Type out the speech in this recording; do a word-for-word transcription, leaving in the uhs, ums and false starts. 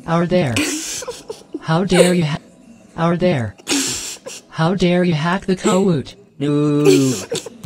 Our there. How dare you ha- Our there. How dare you hack the code? No.